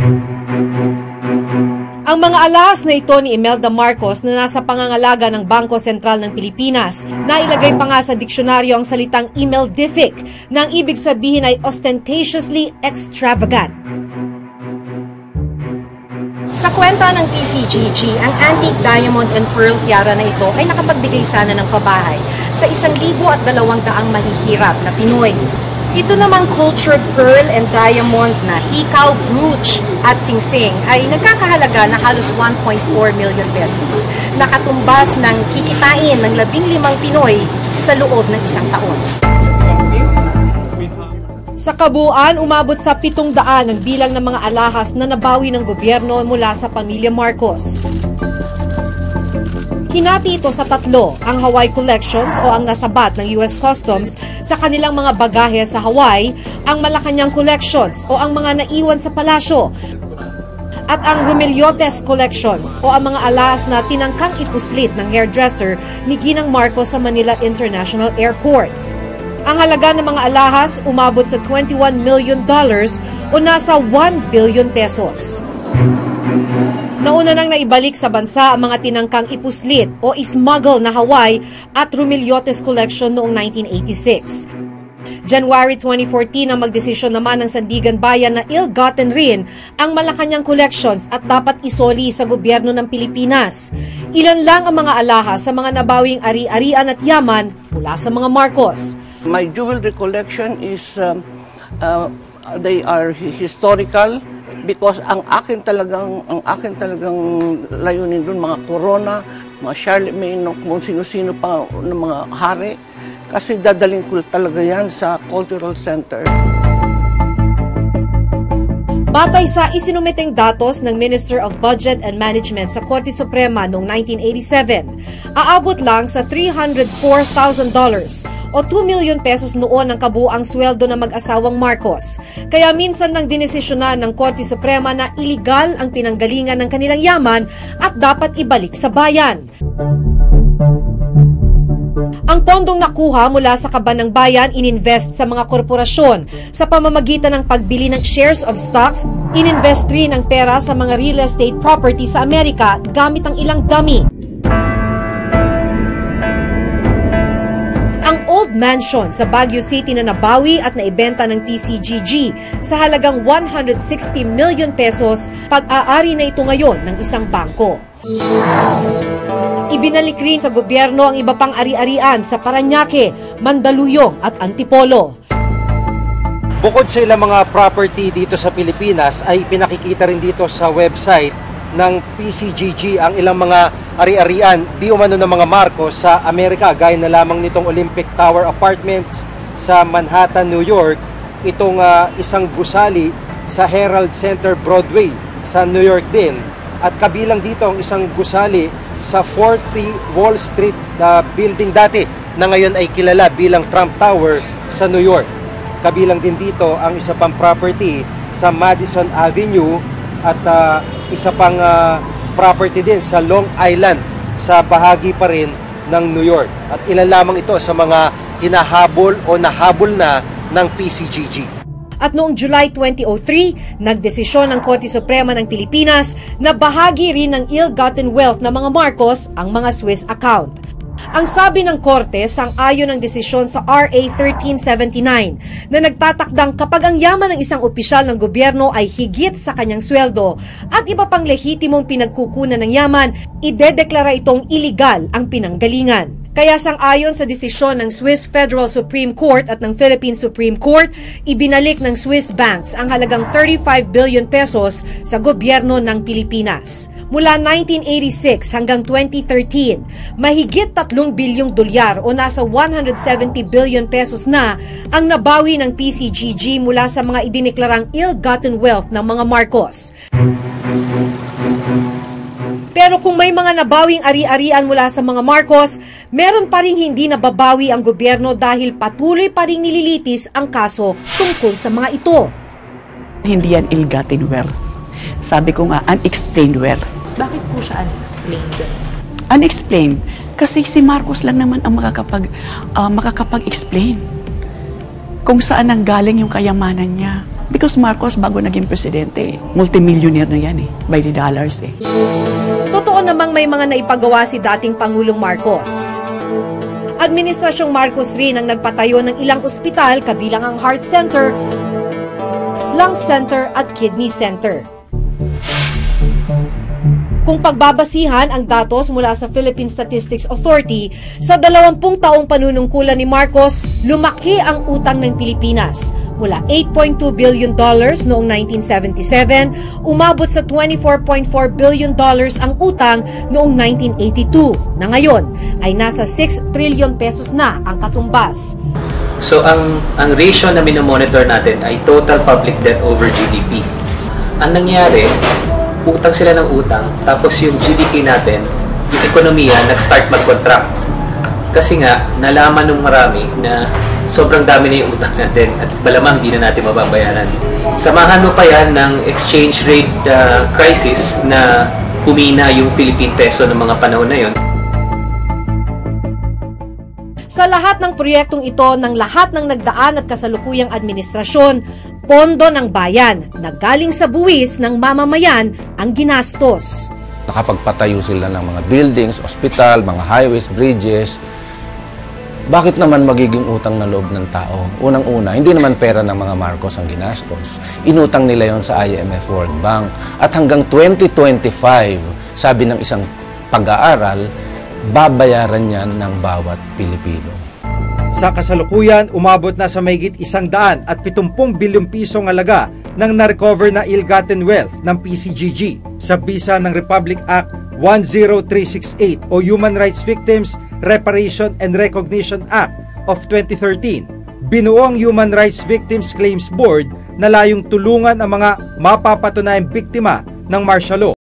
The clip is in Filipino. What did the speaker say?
Ang mga alahas na ito ni Imelda Marcos na nasa pangangalaga ng Bangko Sentral ng Pilipinas, nailagay pa nga sa diksyonaryo ang salitang imeldific na ang ibig sabihin ay ostentatiously extravagant. Sa kwenta ng PCGG, ang antique diamond and pearl tiara na ito ay nakapagbigay sana ng pabahay sa 1,200 mahihirap na Pinoy. Ito namang cultured pearl and diamond na hikaw, brooch at singsing ay nagkakahalaga na halos 1.4 million pesos. Nakatumbas ng kikitain ng 15 Pinoy sa loob ng isang taon. Sa kabuuan, umabot sa 700 ang bilang ng mga alahas na nabawi ng gobyerno mula sa pamilya Marcos. Hinati ito sa 3, ang Hawaii Collections o ang nasabat ng US Customs sa kanilang mga bagahe sa Hawaii, ang Malacanang Collections o ang mga naiwan sa palasyo, at ang Rumiliotes Collections o ang mga alahas na tinangkang ipuslit ng hairdresser ni Ginang Marcos sa Manila International Airport. Ang halaga ng mga alahas umabot sa $21 million o nasa 1 billion pesos. Nauna nang naibalik sa bansa ang mga tinangkang ipuslit o smuggle na Hawaii at Rumiliotes Collection noong 1986. January 2014 ang magdesisyon naman ng Sandigan Bayan na ill-gotten rin ang Malacanang Collections at dapat isoli sa gobyerno ng Pilipinas. Ilan lang ang mga alahas sa mga nabawing ari-arian at yaman mula sa mga Marcos. My jewelry collection is, they are historical. Because ang akin talagang layunin doon, mga Corona, mga Charlemagne, kung sino-sino pa ng mga hari, kasi dadaling ko talaga yan sa Cultural Center. Batay sa isinumiteng datos ng Minister of Budget and Management sa Korte Suprema noong 1987, aabot lang sa $304,000 o 2 million pesos noon ang kabuuang sweldo ng mag-asawang Marcos. Kaya minsan nang dinesisyonan ng Korte Suprema na iligal ang pinanggalingan ng kanilang yaman at dapat ibalik sa bayan. Ang pondong nakuha mula sa kaban ng bayan ininvest sa mga korporasyon sa pamamagitan ng pagbili ng shares of stocks, ininvest rin ang pera sa mga real estate property sa Amerika gamit ang ilang dummy. Ang old mansion sa Baguio City na nabawi at naibenta ng PCGG sa halagang 160 million pesos, pag-aari na ito ngayon ng isang bangko. Ibinalik rin sa gobyerno ang iba pang ari-arian sa Parañaque, Mandaluyong at Antipolo. Bukod sa ilang mga property dito sa Pilipinas ay pinakikita rin dito sa website ng PCGG ang ilang mga ari-arian di umano ng mga Marcos sa Amerika, gaya na lamang nitong Olympic Tower Apartments sa Manhattan, New York, itong isang gusali sa Herald Center Broadway sa New York din, at kabilang dito ang isang gusali sa 40 Wall Street building dati na ngayon ay kilala bilang Trump Tower sa New York. Kabilang din dito ang isa pang property sa Madison Avenue at isa pang property din sa Long Island sa bahagi pa rin ng New York. At ilan lamang ito sa mga hinahabol o nahabol na ng PCGG. At noong July 2003, nagdesisyon ng Korte Suprema ng Pilipinas na bahagi rin ng ill-gotten wealth ng mga Marcos ang mga Swiss account. Ang sabi ng Korte, sang-ayon ng desisyon sa RA 1379 na nagtatakdang kapag ang yaman ng isang opisyal ng gobyerno ay higit sa kanyang sweldo at iba pang lehitimong pinagkukunan ng yaman, idedeklara itong iligal ang pinanggalingan. Kaya sang-ayon sa desisyon ng Swiss Federal Supreme Court at ng Philippine Supreme Court, ibinalik ng Swiss banks ang halagang 35 billion pesos sa gobyerno ng Pilipinas. Mula 1986 hanggang 2013, mahigit 3 bilyong dolyar o nasa 170 billion pesos na ang nabawi ng PCGG mula sa mga idineklarang ill-gotten wealth ng mga Marcos. Pero kung may mga nabawing ari-arian mula sa mga Marcos, meron pa ring hindi nababawi ang gobyerno dahil patuloy pa ring nililitis ang kaso tungkol sa mga ito. Hindi yan ill-gotten wealth. Sabi ko nga, unexplained wealth. Bakit po siya unexplained? Unexplained? Kasi si Marcos lang naman ang makakapag-explain kung saan nanggaling yung kayamanan niya. Because Marcos, bago naging presidente, multimillionaire na yan by the dollars Totoo namang may mga naipagawa si dating Pangulong Marcos. Administrasyong Marcos rin ang nagpatayo ng ilang ospital kabilang ang Heart Center, Lung Center at Kidney Center. Kung pagbabasihan ang datos mula sa Philippine Statistics Authority, sa 20 taong panunungkulan ni Marcos, lumaki ang utang ng Pilipinas. Mula $8.2 billion noong 1977, umabot sa $24.4 billion ang utang noong 1982, na ngayon ay nasa 6 trillion pesos na ang katumbas. So ang ratio na minomonitor natin ay total public debt over GDP. Ang nangyari, utang sila ng utang, tapos yung GDP natin, yung ekonomiya, nag-start mag-contract. Kasi nga, nalaman ng marami na sobrang dami na yung utang natin at malamang hindi na natin mababayaran. Samahan mo pa yan ng exchange rate crisis na humina yung Philippine peso ng mga panahon na yon. Sa lahat ng proyektong ito ng lahat ng nagdaan at kasalukuyang administrasyon, pondo ng bayan na galing sa buwis ng mamamayan ang ginastos. Nakapagpatayo sila ng mga buildings, ospital, mga highways, bridges. Bakit naman magiging utang na loob ng tao? Unang-una, hindi naman pera ng mga Marcos ang ginastos. Inutang nila yon sa IMF World Bank. At hanggang 2025, sabi ng isang pag-aaral, babayaran yan ng bawat Pilipino. Sa kasalukuyan, umabot na sa mahigit 170 bilyong pisong halaga ng na-recover na ill-gotten wealth ng PCGG sa bisa ng Republic Act 10368 o Human Rights Victims Reparation and Recognition Act of 2013. Binuo ang Human Rights Victims Claims Board na layong tulungan ang mga mapapatunayang biktima ng martial law.